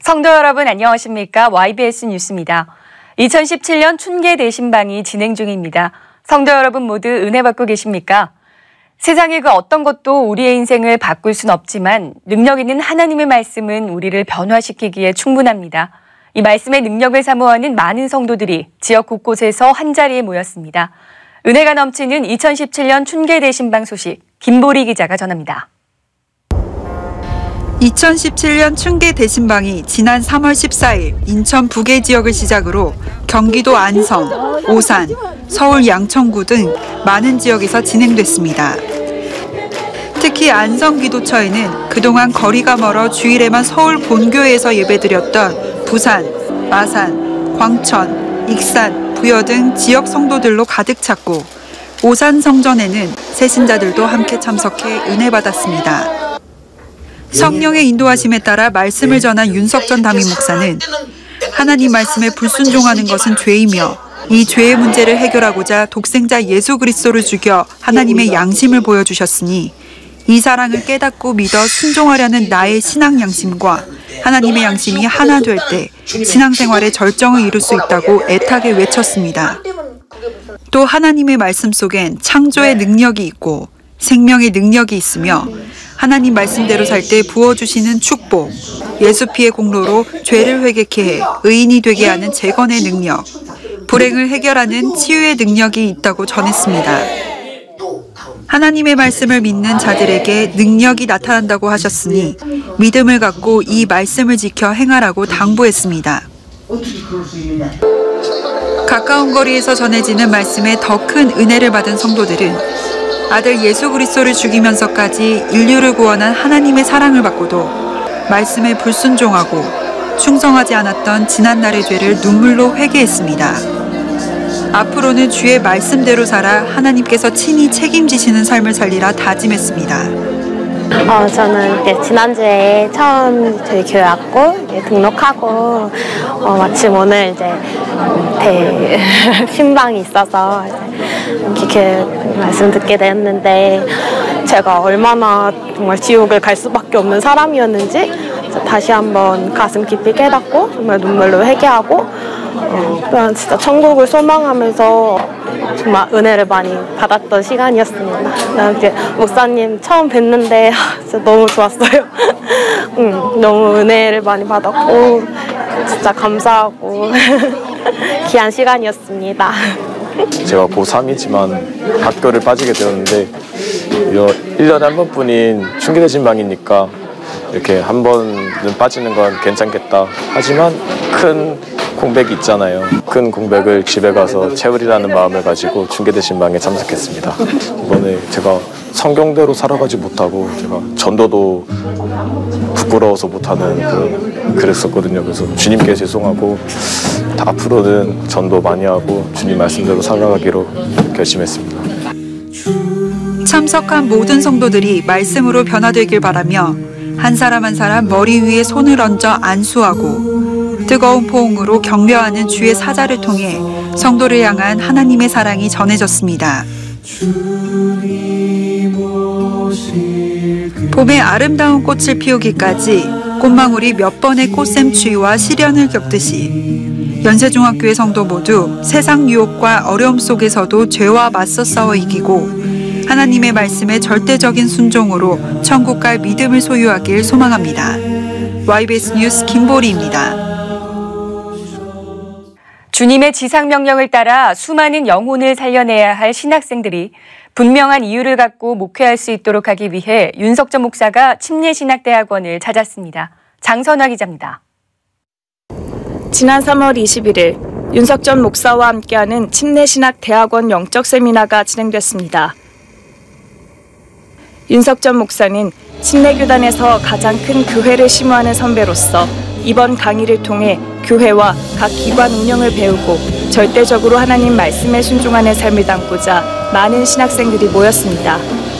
성도 여러분 안녕하십니까? YBS 뉴스입니다. 2017년 춘계 대신방이 진행 중입니다. 성도 여러분 모두 은혜 받고 계십니까? 세상의 그 어떤 것도 우리의 인생을 바꿀 순 없지만 능력 있는 하나님의 말씀은 우리를 변화시키기에 충분합니다. 이 말씀의 능력을 사모하는 많은 성도들이 지역 곳곳에서 한자리에 모였습니다. 은혜가 넘치는 2017년 춘계 대신방 소식 김보리 기자가 전합니다. 2017년 춘계 대신방이 지난 3월 14일 인천 부계 지역을 시작으로 경기도 안성, 오산, 서울 양천구 등 많은 지역에서 진행됐습니다. 특히 안성기도처에는 그동안 거리가 멀어 주일에만 서울 본교에서 예배드렸던 부산, 마산, 광천, 익산, 부여 등 지역 성도들로 가득 찼고 오산 성전에는 새신자들도 함께 참석해 은혜 받았습니다. 성령의 인도하심에 따라 말씀을 전한 윤석전 담임 목사는 하나님 말씀에 불순종하는 것은 죄이며 이 죄의 문제를 해결하고자 독생자 예수 그리스도를 죽여 하나님의 양심을 보여주셨으니 이 사랑을 깨닫고 믿어 순종하려는 나의 신앙 양심과 하나님의 양심이 하나 될 때 신앙생활의 절정을 이룰 수 있다고 애타게 외쳤습니다. 또 하나님의 말씀 속엔 창조의 능력이 있고 생명의 능력이 있으며 하나님 말씀대로 살 때 부어주시는 축복, 예수 피의 공로로 죄를 회개케 해 의인이 되게 하는 재건의 능력, 불행을 해결하는 치유의 능력이 있다고 전했습니다. 하나님의 말씀을 믿는 자들에게 능력이 나타난다고 하셨으니 믿음을 갖고 이 말씀을 지켜 행하라고 당부했습니다. 가까운 거리에서 전해지는 말씀에 더 큰 은혜를 받은 성도들은 아들 예수 그리스도를 죽이면서까지 인류를 구원한 하나님의 사랑을 받고도 말씀에 불순종하고 충성하지 않았던 지난날의 죄를 눈물로 회개했습니다. 앞으로는 주의 말씀대로 살아 하나님께서 친히 책임지시는 삶을 살리라 다짐했습니다. 저는 지난주에 처음 저희 교회 왔고 등록하고 마침 오늘 신방이 있어서 이렇게 말씀 듣게 되었는데 제가 얼마나 정말 지옥을 갈 수밖에 없는 사람이었는지 다시 한번 가슴 깊이 깨닫고 정말 눈물로 회개하고 그냥 진짜 천국을 소망하면서 정말 은혜를 많이 받았던 시간이었습니다. 이렇게 목사님 처음 뵀는데 진짜 너무 좋았어요. 너무 은혜를 많이 받았고 진짜 감사하고 귀한 시간이었습니다. 제가 고3이지만 학교를 빠지게 되었는데 1년에 한 번뿐인 춘계 대신방이니까 이렇게 한 번은 빠지는 건 괜찮겠다. 하지만 큰 공백이 있잖아요. 큰 공백을 집에 가서 채우리라는 마음을 가지고 춘계 대신방에 참석했습니다. 이번에 제가 성경대로 살아가지 못하고 제가 전도도 부끄러워서 못하는 그랬었거든요. 그래서 주님께 죄송하고 앞으로는 전도 많이 하고 주님 말씀대로 살아가기로 결심했습니다. 참석한 모든 성도들이 말씀으로 변화되길 바라며 한 사람 한 사람 머리 위에 손을 얹어 안수하고 뜨거운 포옹으로 격려하는 주의 사자를 통해 성도를 향한 하나님의 사랑이 전해졌습니다. 봄의 아름다운 꽃을 피우기까지 꽃망울이 몇 번의 꽃샘추위와 시련을 겪듯이 연세중학교의 성도 모두 세상 유혹과 어려움 속에서도 죄와 맞서 싸워 이기고 하나님의 말씀에 절대적인 순종으로 천국 갈 믿음을 소유하길 소망합니다. YBS 뉴스 김보리입니다. 주님의 지상명령을 따라 수많은 영혼을 살려내야 할 신학생들이 분명한 이유를 갖고 목회할 수 있도록 하기 위해 윤석전 목사가 침례신학대학원을 찾았습니다. 장선화 기자입니다. 지난 3월 21일 윤석전 목사와 함께하는 침례신학대학원 영적 세미나가 진행됐습니다. 윤석전 목사는 침례교단에서 가장 큰 교회를 심호하는 선배로서 이번 강의를 통해 교회와 각 기관 운영을 배우고 절대적으로 하나님 말씀에 순종하는 삶을 담고자 많은 신학생들이 모였습니다.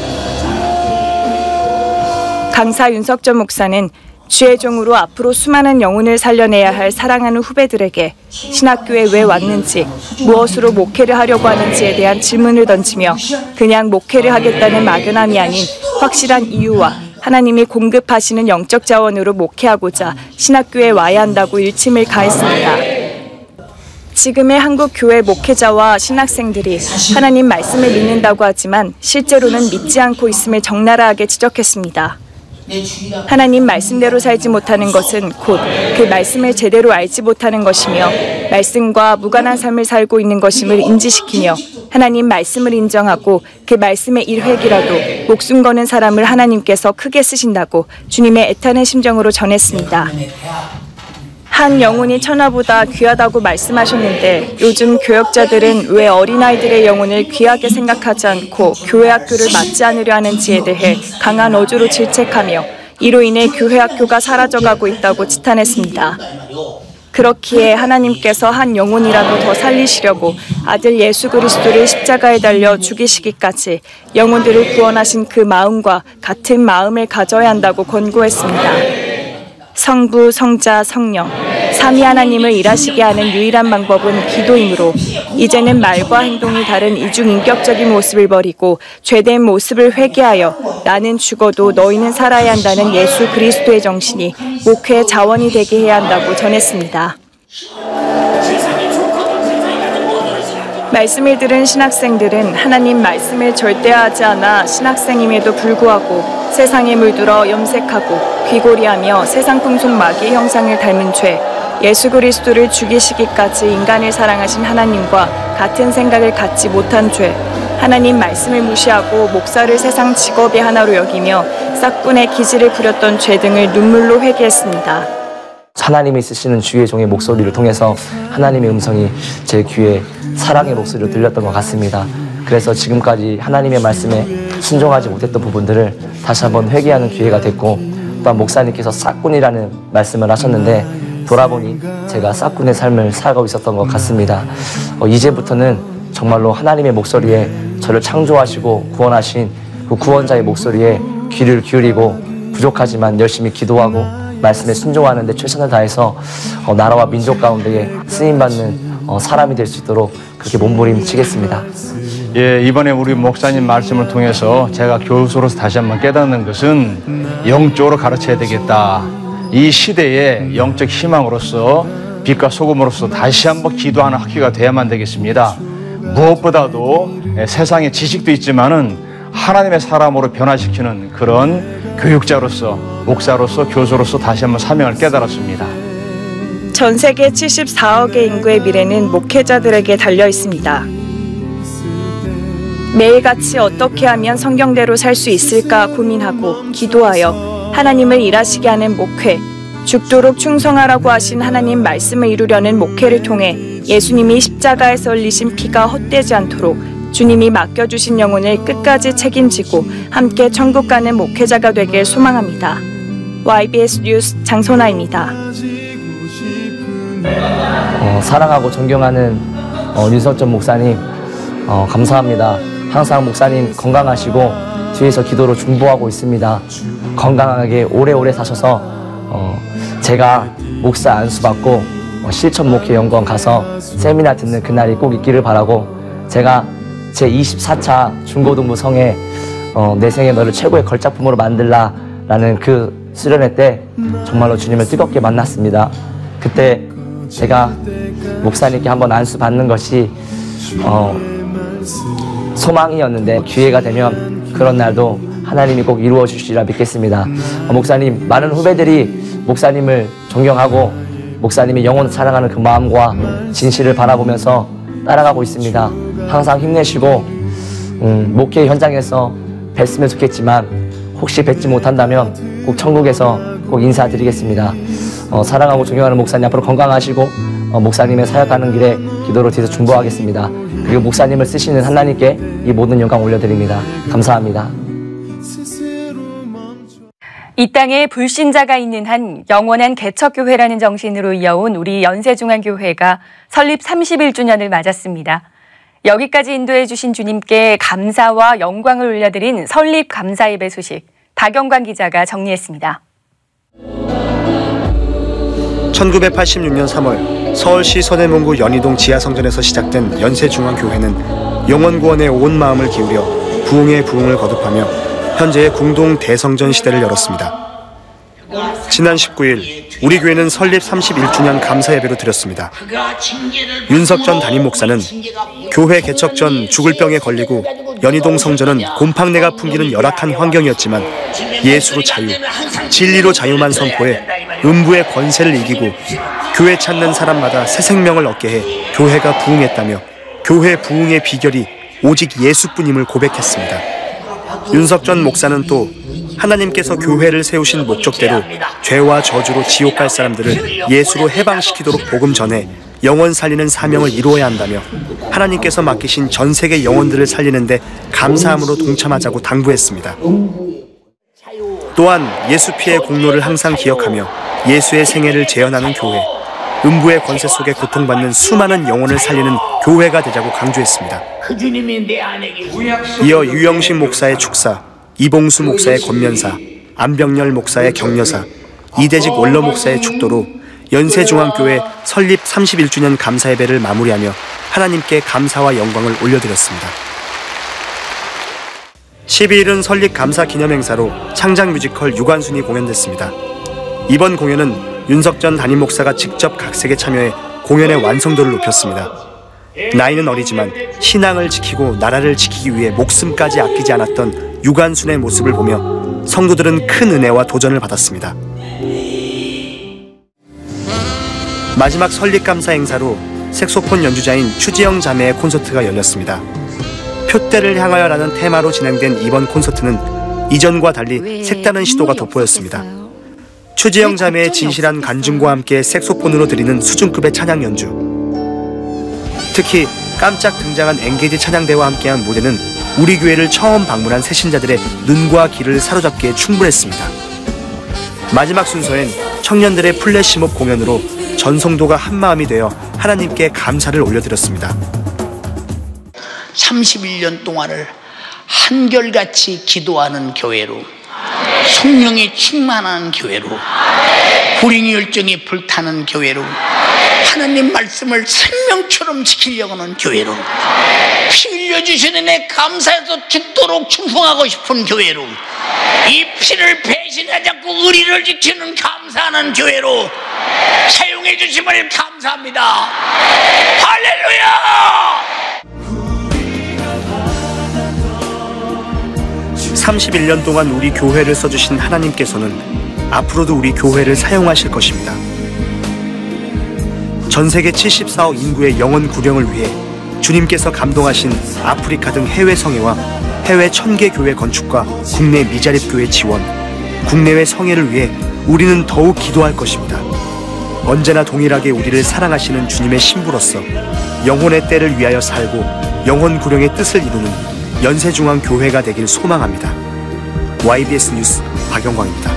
강사 윤석전 목사는 주의 종으로 앞으로 수많은 영혼을 살려내야 할 사랑하는 후배들에게 신학교에 왜 왔는지, 무엇으로 목회를 하려고 하는지에 대한 질문을 던지며 그냥 목회를 하겠다는 막연함이 아닌 확실한 이유와 하나님이 공급하시는 영적 자원으로 목회하고자 신학교에 와야 한다고 일침을 가했습니다. 지금의 한국 교회 목회자와 신학생들이 하나님 말씀을 믿는다고 하지만 실제로는 믿지 않고 있음을 적나라하게 지적했습니다. 하나님 말씀대로 살지 못하는 것은 곧 그 말씀을 제대로 알지 못하는 것이며 말씀과 무관한 삶을 살고 있는 것임을 인지시키며 하나님 말씀을 인정하고 그 말씀의 일획이라도 목숨 거는 사람을 하나님께서 크게 쓰신다고 주님의 애타는 심정으로 전했습니다. 한 영혼이 천하보다 귀하다고 말씀하셨는데 요즘 교역자들은 왜 어린아이들의 영혼을 귀하게 생각하지 않고 교회 학교를 맡지 않으려 하는지에 대해 강한 어조로 질책하며 이로 인해 교회 학교가 사라져가고 있다고 지탄했습니다. 그렇기에 하나님께서 한 영혼이라도 더 살리시려고 아들 예수 그리스도를 십자가에 달려 죽이시기까지 영혼들을 구원하신 그 마음과 같은 마음을 가져야 한다고 권고했습니다. 성부, 성자, 성령, 삼위 하나님을 일하시게 하는 유일한 방법은 기도이므로 이제는 말과 행동이 다른 이중인격적인 모습을 버리고 죄된 모습을 회개하여 나는 죽어도 너희는 살아야 한다는 예수 그리스도의 정신이 목회의 자원이 되게 해야 한다고 전했습니다. 말씀을 들은 신학생들은 하나님 말씀을 절대화하지 않아 신학생임에도 불구하고 세상에 물들어 염색하고 귀고리하며 세상 풍속 마귀의 형상을 닮은 죄, 예수 그리스도를 죽이시기까지 인간을 사랑하신 하나님과 같은 생각을 갖지 못한 죄, 하나님 말씀을 무시하고 목사를 세상 직업의 하나로 여기며 싹군의 기질을 부렸던 죄 등을 눈물로 회개했습니다. 하나님이 쓰시는 주의 종의 목소리를 통해서 하나님의 음성이 제 귀에 사랑의 목소리로 들렸던 것 같습니다. 그래서 지금까지 하나님의 말씀에 순종하지 못했던 부분들을 다시 한번 회개하는 기회가 됐고, 또한 목사님께서 싹군이라는 말씀을 하셨는데 돌아보니 제가 싹군의 삶을 살아가고 있었던 것 같습니다. 이제부터는 정말로 하나님의 목소리에 저를 창조하시고 구원하신 그 구원자의 목소리에 귀를 기울이고 부족하지만 열심히 기도하고 말씀에 순종하는 데 최선을 다해서 나라와 민족 가운데에 쓰임받는 사람이 될 수 있도록 그렇게 몸부림치겠습니다. 예, 이번에 우리 목사님 말씀을 통해서 제가 교수로서 다시 한번 깨닫는 것은 영적으로 가르쳐야 되겠다. 이 시대의 영적 희망으로서 빛과 소금으로서 다시 한번 기도하는 학교가 돼야만 되겠습니다. 무엇보다도 세상에 지식도 있지만은 하나님의 사람으로 변화시키는 그런 교육자로서, 목사로서, 교수로서 다시 한번 사명을 깨달았습니다. 전 세계 74억의 인구의 미래는 목회자들에게 달려 있습니다. 매일같이 어떻게 하면 성경대로 살 수 있을까 고민하고 기도하여 하나님을 일하시게 하는 목회, 죽도록 충성하라고 하신 하나님 말씀을 이루려는 목회를 통해 예수님이 십자가에서 흘리신 피가 헛되지 않도록 주님이 맡겨주신 영혼을 끝까지 책임지고 함께 천국 가는 목회자가 되길 소망합니다. YBS 뉴스 장선아입니다. 사랑하고 존경하는 윤석전 목사님 감사합니다. 항상 목사님 건강하시고 뒤에서 기도로 중보하고 있습니다. 건강하게 오래오래 사셔서 제가 목사 안수받고 실천 목회 연구원 가서 세미나 듣는 그날이 꼭 있기를 바라고, 제가 제 24차 중고등부 성에 내 생에 너를 최고의 걸작품으로 만들라 라는 그 수련회 때 정말로 주님을 뜨겁게 만났습니다. 그때 제가 목사님께 한번 안수 받는 것이 소망이었는데 기회가 되면 그런 날도 하나님이 꼭 이루어 주시리라 믿겠습니다. 목사님, 많은 후배들이 목사님을 존경하고 목사님이 영혼을 사랑하는 그 마음과 진실을 바라보면서 따라가고 있습니다. 항상 힘내시고 목회 현장에서 뵀으면 좋겠지만 혹시 뵙지 못한다면 꼭 천국에서 꼭 인사드리겠습니다. 사랑하고 존경하는 목사님, 앞으로 건강하시고 목사님의 사역하는 길에 기도로 뒤에서 중보하겠습니다. 그리고 목사님을 쓰시는 하나님께 이 모든 영광 올려드립니다. 감사합니다. 이 땅에 불신자가 있는 한 영원한 개척교회라는 정신으로 이어온 우리 연세중앙교회가 설립 31주년을 맞았습니다. 여기까지 인도해 주신 주님께 감사와 영광을 올려드린 설립 감사 예배 소식, 박영광 기자가 정리했습니다. 1986년 3월 서울시 서대문구 연희동 지하성전에서 시작된 연세중앙교회는 영혼구원에 온 마음을 기울여 부흥의 부흥을 거듭하며 현재의 궁동 대성전 시대를 열었습니다. 지난 19일 우리 교회는 설립 31주년 감사 예배로 드렸습니다. 윤석 전 담임 목사는 교회 개척 전 죽을 병에 걸리고 연희동 성전은 곰팡내가 풍기는 열악한 환경이었지만 예수로 자유, 진리로 자유만 선포해 음부의 권세를 이기고 교회 찾는 사람마다 새 생명을 얻게 해 교회가 부흥했다며 교회 부흥의 비결이 오직 예수뿐임을 고백했습니다. 윤석 전 목사는 또 하나님께서 교회를 세우신 목적대로 죄와 저주로 지옥 갈 사람들을 예수로 해방시키도록 복음 전해 영혼 살리는 사명을 이루어야 한다며 하나님께서 맡기신 전 세계 영혼들을 살리는 데 감사함으로 동참하자고 당부했습니다. 또한 예수 피해 공로를 항상 기억하며 예수의 생애를 재현하는 교회, 음부의 권세 속에 고통받는 수많은 영혼을 살리는 교회가 되자고 강조했습니다. 이어 유영식 목사의 축사, 이봉수 목사의 권면사, 안병열 목사의 격려사, 이대직 원로 목사의 축도로 연세중앙교회 설립 31주년 감사 예배를 마무리하며 하나님께 감사와 영광을 올려드렸습니다. 12일은 설립 감사 기념행사로 창작 뮤지컬 유관순이 공연됐습니다. 이번 공연은 윤석 전 담임 목사가 직접 각색에 참여해 공연의 완성도를 높였습니다. 나이는 어리지만 신앙을 지키고 나라를 지키기 위해 목숨까지 아끼지 않았던 유관순의 모습을 보며 성도들은 큰 은혜와 도전을 받았습니다. 마지막 설립 감사 행사로 색소폰 연주자인 추지영 자매의 콘서트가 열렸습니다. 표대를 향하여라는 테마로 진행된 이번 콘서트는 이전과 달리 색다른 시도가 돋보였습니다. 추지영 자매의 진실한 간증과 함께 색소폰으로 드리는 수준급의 찬양 연주. 특히 깜짝 등장한 엔게이지 찬양대와 함께한 무대는 우리 교회를 처음 방문한 새신자들의 눈과 귀를 사로잡기에 충분했습니다. 마지막 순서엔 청년들의 플래시몹 공연으로 전성도가 한마음이 되어 하나님께 감사를 올려드렸습니다. 31년 동안을 한결같이 기도하는 교회로, 성령이 충만한 교회로, 불행 열정이 불타는 교회로, 하나님 말씀을 생명처럼 지키려고 하는 교회로, 피 흘려주신 은혜 감사해서 죽도록 충성하고 싶은 교회로, 이 피를 배신하지 않고 의리를 지키는 감사하는 교회로 사용해 주심을 감사합니다. 할렐루야! 31년 동안 우리 교회를 써주신 하나님께서는 앞으로도 우리 교회를 사용하실 것입니다. 전 세계 74억 인구의 영혼 구령을 위해 주님께서 감동하신 아프리카 등 해외 성회와 해외 1000개 교회 건축과 국내 미자립 교회 지원, 국내외 성회를 위해 우리는 더욱 기도할 것입니다. 언제나 동일하게 우리를 사랑하시는 주님의 신부로서 영혼의 때를 위하여 살고 영혼 구령의 뜻을 이루는 연세중앙교회가 되길 소망합니다. YBS 뉴스 박영광입니다.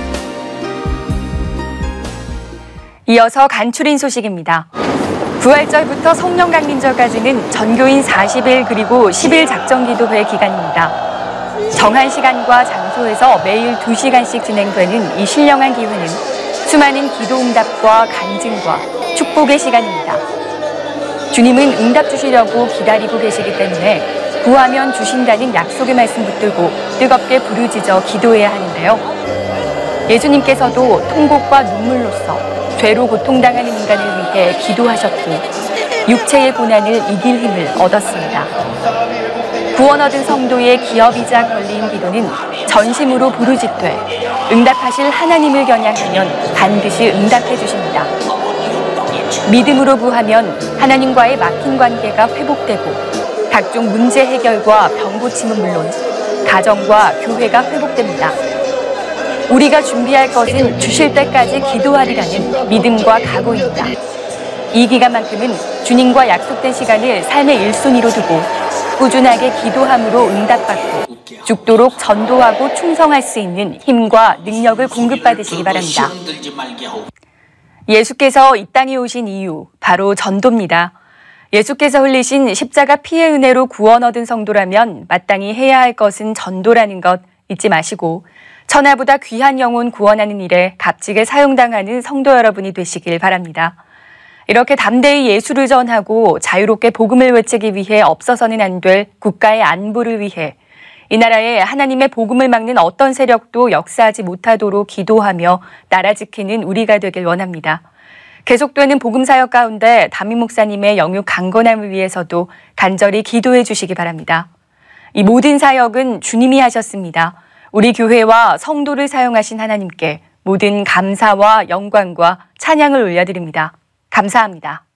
이어서 간추린 소식입니다. 부활절부터 성령 강림절까지는 전교인 40일 그리고 10일 작정기도회 기간입니다. 정한 시간과 장소에서 매일 2시간씩 진행되는 이 신령한 기회는 수많은 기도응답과 간증과 축복의 시간입니다. 주님은 응답 주시려고 기다리고 계시기 때문에 구하면 주신다는 약속의 말씀 붙들고 뜨겁게 부르짖어 기도해야 하는데요. 예수님께서도 통곡과 눈물로써 죄로 고통당하는 인간을 위해 기도하셨고 육체의 고난을 이길 힘을 얻었습니다. 구원 얻은 성도의 기업이자 권리인 기도는 전심으로 부르짖되 응답하실 하나님을 겨냥하면 반드시 응답해 주십니다. 믿음으로 구하면 하나님과의 막힌 관계가 회복되고 각종 문제 해결과 병 고침은 물론 가정과 교회가 회복됩니다. 우리가 준비할 것은 주실 때까지 기도하리라는 믿음과 각오입니다. 이 기간만큼은 주님과 약속된 시간을 삶의 1순위로 두고 꾸준하게 기도함으로 응답받고 죽도록 전도하고 충성할 수 있는 힘과 능력을 공급받으시기 바랍니다. 예수께서 이 땅에 오신 이유, 바로 전도입니다. 예수께서 흘리신 십자가 피의 은혜로 구원 얻은 성도라면 마땅히 해야 할 것은 전도라는 것 잊지 마시고 천하보다 귀한 영혼 구원하는 일에 값지게 사용당하는 성도 여러분이 되시길 바랍니다. 이렇게 담대히 예수를 전하고 자유롭게 복음을 외치기 위해 없어서는 안 될 국가의 안보를 위해 이 나라에 하나님의 복음을 막는 어떤 세력도 역사하지 못하도록 기도하며 나라 지키는 우리가 되길 원합니다. 계속되는 복음 사역 가운데 담임 목사님의 영육 강건함을 위해서도 간절히 기도해 주시기 바랍니다. 이 모든 사역은 주님이 하셨습니다. 우리 교회와 성도를 사용하신 하나님께 모든 감사와 영광과 찬양을 올려드립니다. 감사합니다.